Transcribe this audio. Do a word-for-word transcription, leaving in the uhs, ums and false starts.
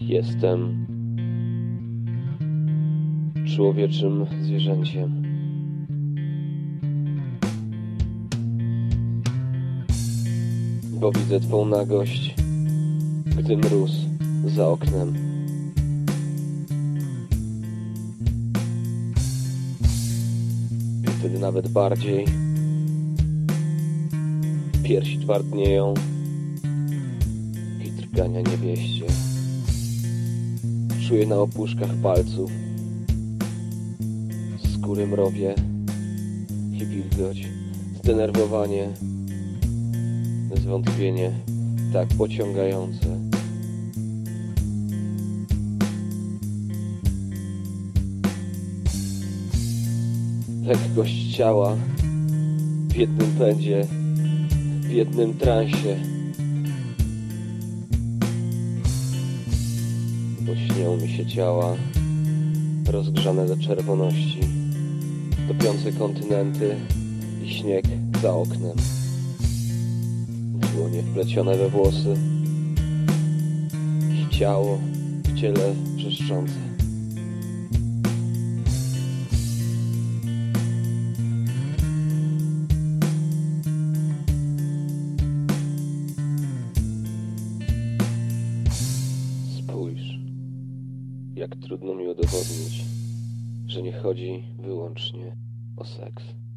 Jestem człowieczym zwierzęciem. Bo widzę twą nagość, gdy mróz za oknem. I wtedy nawet bardziej piersi twardnieją i drgania niewieście. Czuję na opuszkach palców skóry mrowie i wilgoć, zdenerwowanie, zwątpienie tak pociągające. Lekkość ciała w jednym pędzie, w jednym transie. Bo śnią mi się ciała rozgrzane do czerwoności, topiące kontynenty i śnieg za oknem. Dłonie wplecione we włosy i ciało w ciele wrzeszczące. Spójrz, jak trudno mi udowodnić, że nie chodzi wyłącznie o seks.